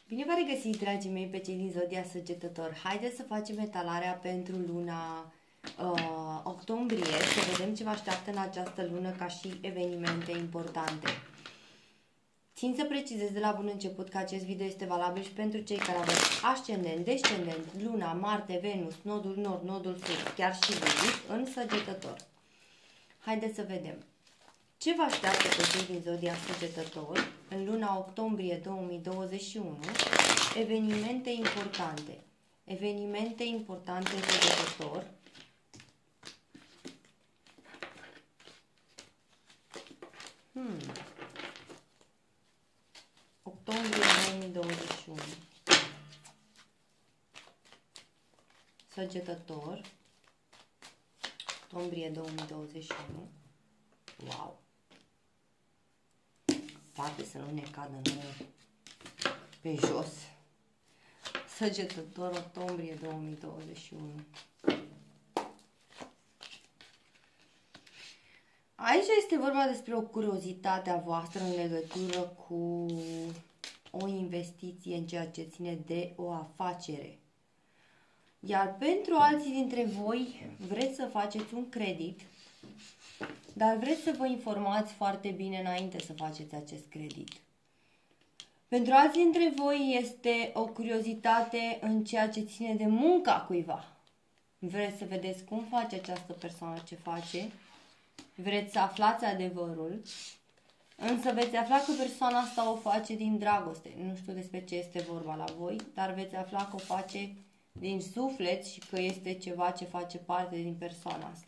Bine v-am regăsit, dragii mei, pe cei din Zodia Săgetător. Haideți să facem etalarea pentru luna octombrie, să vedem ce vă așteaptă în această lună ca și evenimente importante. Țin să precizez de la bun început că acest video este valabil și pentru cei care aveți ascendent, descendent, luna, Marte, Venus, nodul nord, nodul sud, chiar și Venus în Săgetător. Haideți să vedem. Ce vă așteaptă pe cei din Zodia Săgetător în luna octombrie 2021? Evenimente importante. Evenimente importante în Săgetător. Octombrie 2021. Săgetător. Octombrie 2021. Wow! Poate să nu ne cadă nouă pe jos. Săgetător, octombrie 2021. Aici este vorba despre o curiozitate a voastră în legătură cu o investiție în ceea ce ține de o afacere. Iar pentru alții dintre voi vreți să faceți un credit, dar vreți să vă informați foarte bine înainte să faceți acest credit. Pentru alții dintre voi este o curiozitate în ceea ce ține de munca cuiva. Vreți să vedeți cum face această persoană, ce face. Vreți să aflați adevărul. Însă veți afla că persoana asta o face din dragoste. Nu știu despre ce este vorba la voi, dar veți afla că o face din suflet și că este ceva ce face parte din persoana asta.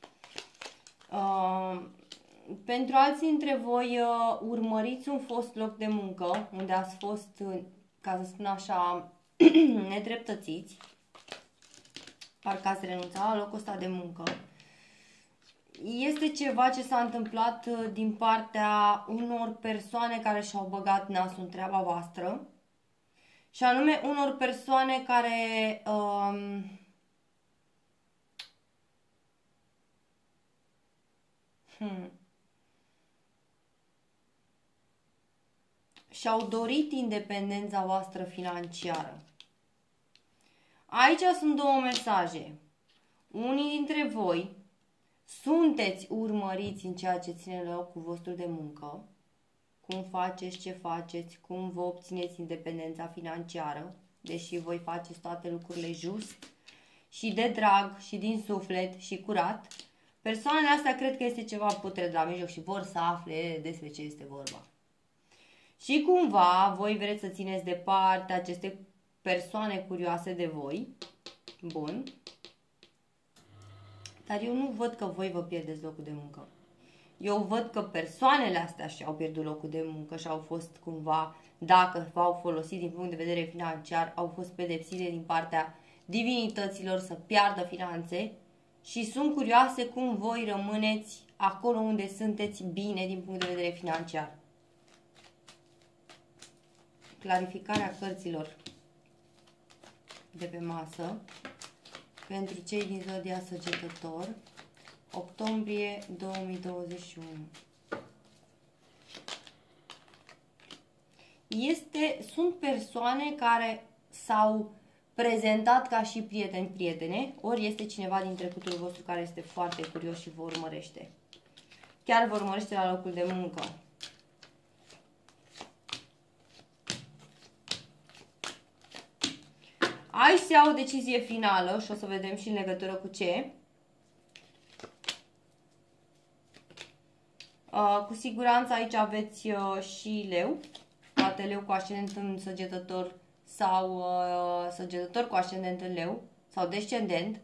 Pentru alții dintre voi urmăriți un fost loc de muncă unde ați fost, ca să spun așa, nedreptățiți. Parcă ați renunțat la locul ăsta de muncă. Este ceva ce s-a întâmplat din partea unor persoane care și-au băgat nasul în treaba voastră. Și anume unor persoane care și-au dorit independența voastră financiară. Aici sunt două mesaje. Unii dintre voi sunteți urmăriți în ceea ce ține locul vostru de muncă, cum faceți, ce faceți, cum vă obțineți independența financiară, deși voi faceți toate lucrurile just și de drag și din suflet și curat. Persoanele astea cred că este ceva putred la mijloc și vor să afle despre ce este vorba. Și cumva voi vreți să țineți departe aceste persoane curioase de voi. Bun. Dar eu nu văd că voi vă pierdeți locul de muncă. Eu văd că persoanele astea și-au pierdut locul de muncă și au fost cumva, dacă v-au folosit din punct de vedere financiar, au fost pedepsite din partea divinităților să piardă finanțe și sunt curioase cum voi rămâneți acolo unde sunteți bine din punct de vedere financiar. Clarificarea cărților de pe masă pentru cei din Zodia Săgetător, octombrie 2021. Sunt persoane care s-au prezentat ca și prieteni-prietene, ori este cineva din trecutul vostru care este foarte curios și vă urmărește. Chiar vă urmărește la locul de muncă. Aici se ia o decizie finală și o să vedem și în legătură cu ce. Cu siguranță aici aveți și leu, poate leu cu ascendent în Săgetător sau Săgetător cu ascendent în leu sau descendent.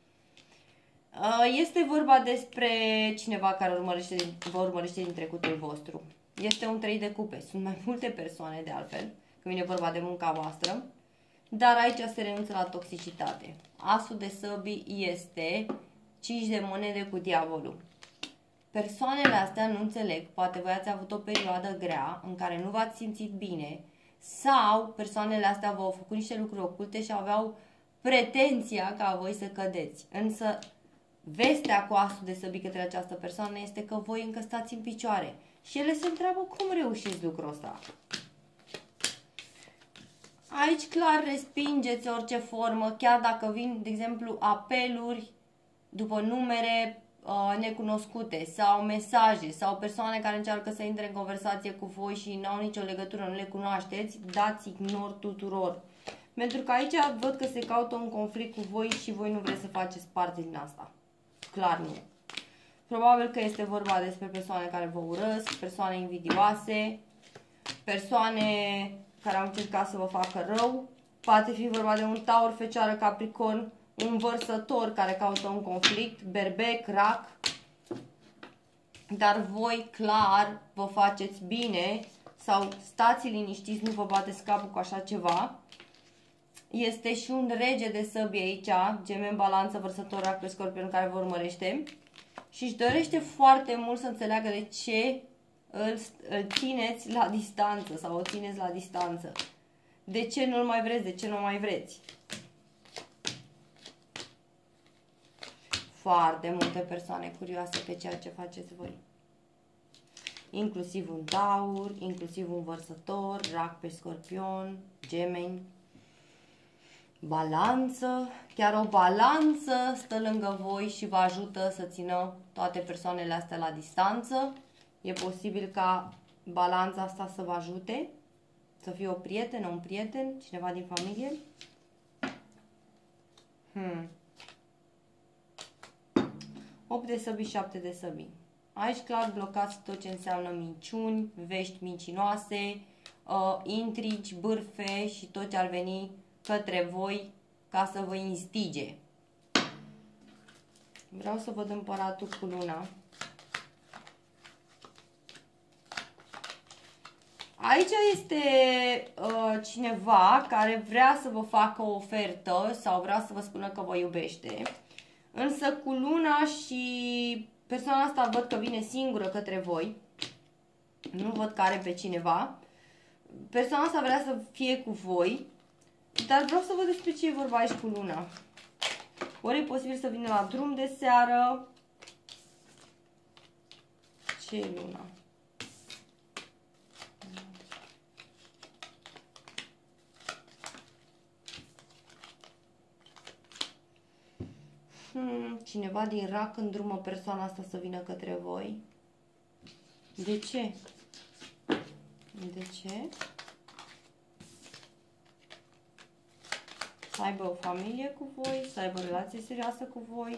Este vorba despre cineva care vă urmărește din trecutul vostru. Este un 3 de cupe, sunt mai multe persoane de altfel, când vine vorba de munca voastră. Dar aici se renunță la toxicitate. Asul de săbii este 5 de monede cu diavolul. Persoanele astea nu înțeleg, poate voi ați avut o perioadă grea în care nu v-ați simțit bine sau persoanele astea v-au făcut niște lucruri oculte și aveau pretenția ca voi să cădeți. Însă vestea cu asul de săbii către această persoană este că voi încă stați în picioare și ele se întreabă cum reușiți lucrul ăsta. Aici clar respingeți orice formă, chiar dacă vin, de exemplu, apeluri după numere necunoscute sau mesaje sau persoane care încearcă să intre în conversație cu voi și nu au nicio legătură, nu le cunoașteți, dați ignor tuturor. Pentru că aici văd că se caută un conflict cu voi și voi nu vreți să faceți parte din asta. Clar nu. Probabil că este vorba despre persoane care vă urăsc, persoane invidioase, persoane care au încercat să vă facă rău. Poate fi vorba de un taur, fecioară, capricorn, un vărsător care caută un conflict, berbec, rac. Dar voi clar vă faceți bine sau stați liniștiți, nu vă bateți capul cu așa ceva. Este și un rege de săbi aici, Gemen, Balanță, Vărsător, Rac, pe Scorpion, care vă urmărește și își dorește foarte mult să înțeleagă de ce îl țineți la distanță sau o țineți la distanță. De ce nu-l mai vreți, de ce nu mai vreți. Foarte multe persoane curioase pe ceea ce faceți voi. Inclusiv un taur, inclusiv un vărsător, rac pe Scorpion, gemeni, balanță. Chiar o balanță stă lângă voi și vă ajută să țină toate persoanele astea la distanță. E posibil ca balanța asta să vă ajute, să fie o prietenă, un prieten, cineva din familie. 8 de săbi, 7 de săbi. Aici clar blocați tot ce înseamnă minciuni, vești mincinoase, intrigi, bârfe și tot ce ar veni către voi ca să vă instige. Vreau să văd împăratul cu luna. Aici este cineva care vrea să vă facă o ofertă sau vrea să vă spună că vă iubește. Însă cu luna și persoana asta văd că vine singură către voi. Nu văd că are pe cineva. Persoana asta vrea să fie cu voi. Dar vreau să văd despre ce e vorba aici cu luna. Ori e posibil să vină la drum de seară. Ce e luna? Cineva din rac îndrumă persoana asta să vină către voi. De ce? De ce? Să aibă o familie cu voi, să aibă o relație serioasă cu voi.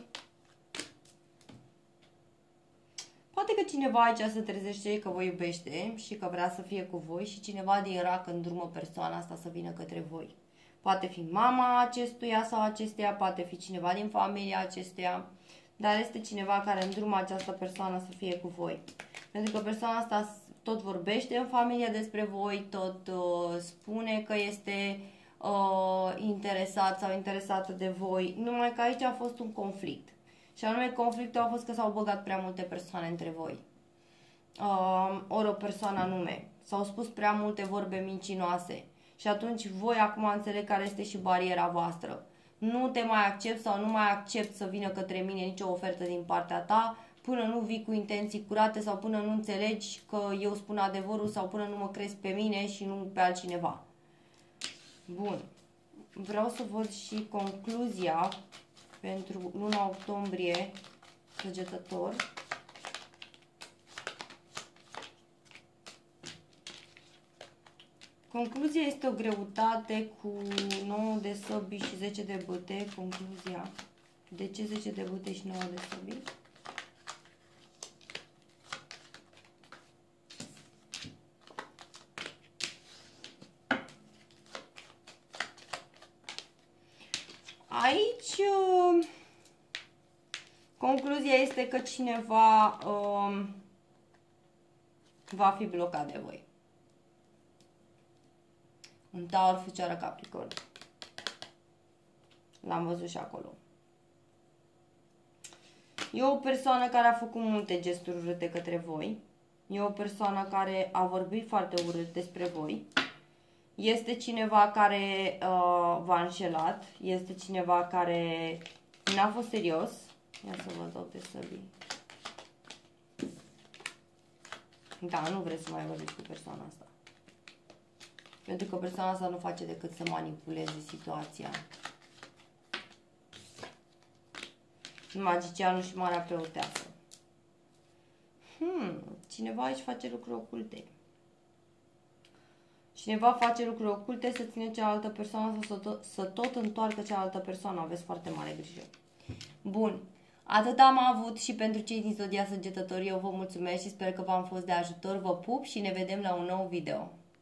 Poate că cineva aici se trezește că vă iubește și că vrea să fie cu voi și cineva din rac îndrumă persoana asta să vină către voi. Poate fi mama acestuia sau acesteia, poate fi cineva din familia acestuia, dar este cineva care îndrumă această persoană să fie cu voi. Pentru că persoana asta tot vorbește în familie despre voi, tot spune că este interesat sau interesată de voi, numai că aici a fost un conflict. Și anume conflictul a fost că s-au băgat prea multe persoane între voi. Ori o persoană anume. S-au spus prea multe vorbe mincinoase. Și atunci voi acum înțeleg care este și bariera voastră. Nu te mai accept sau nu mai accept să vină către mine nicio ofertă din partea ta până nu vii cu intenții curate sau până nu înțelegi că eu spun adevărul sau până nu mă crezi pe mine și nu pe altcineva. Bun. Vreau să văd și concluzia pentru luna octombrie, Săgetător. Concluzia este o greutate cu 9 de săbi și 10 de bâte. Concluzia. De ce 10 de bâte și 9 de săbi? Aici concluzia este că cineva va fi blocat de voi. Un taur, fecioară, capricorn. L-am văzut și acolo. E o persoană care a făcut multe gesturi urâte către voi. E o persoană care a vorbit foarte urât despre voi. Este cineva care v-a înșelat. Este cineva care n-a fost serios. Ia să văd 8 de săbii. Da, nu vreți să mai vorbiți cu persoana asta. Pentru că persoana asta nu face decât să manipuleze situația. Magicianul și Marea Preoteasă. Cineva aici face lucruri oculte. Cineva face lucruri oculte să ține cealaltă persoană sau să tot întoarcă cealaltă persoană. Aveți foarte mare grijă. Bun. Atât am avut și pentru cei din Zodia Săgetătorii. Eu vă mulțumesc și sper că v-am fost de ajutor. Vă pup și ne vedem la un nou video.